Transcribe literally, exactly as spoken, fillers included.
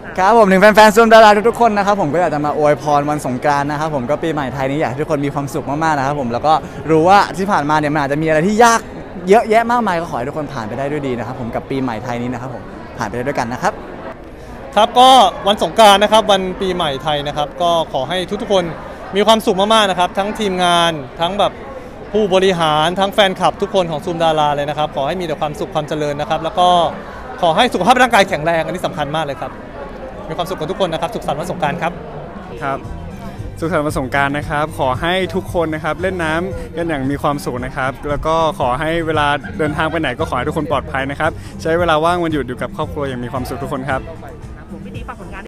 ครับผมถึงแฟนๆซูมดาราทุกๆคนนะครับผมก็อยากจะมาอวยพรวันสงกรานต์นะครับผมก็ปีใหม่ไทยนี้อยากให้ทุกคนมีความสุขมากๆนะครับผมแล้วก็รู้ว่าที่ผ่านมาเนี่ยมันอาจจะมีอะไรที่ยากเยอะแยะมากมายก็ขอให้ทุกคนผ่านไปได้ด้วยดีนะครับผมกับปีใหม่ไทยนี้นะครับผมผ่านไปได้ด้วยกันนะครับครับก็วันสงกรานต์นะครับวันปีใหม่ไทยนะครับก็ขอให้ทุกๆคนมีความสุขมากๆนะครับทั้งทีมงานทั้งแบบผู้บริหารทั้งแฟนคลับทุกคนของซูมดาราเลยนะครับขอให้มีแต่ความสุขความเจริญนะครับแล้วก็ขอให้สุขภาพร่างกายแข็งแรงอันนี้สำคัญมากเลยครับมีความสุขกับทุกคนนะครับสุขสันต์วันสงกรานต์ครับครับสุขสันต์วันสงกรานต์นะครับขอให้ทุกคนนะครับเล่นน้ำกันอย่างมีความสุขนะครับแล้วก็ขอให้เวลาเดินทางไปไหนก็ขอให้ทุกคนปลอดภัยนะครับใช้เวลาว่างวันหยุดอยู่กับครอบครัวอย่างมีความสุขทุกคนครับ